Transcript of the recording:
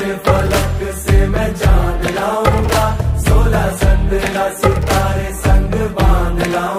फलक से मैं जान लाऊंगा, 16 संद्रा सितारे संग बांध लाऊंगा।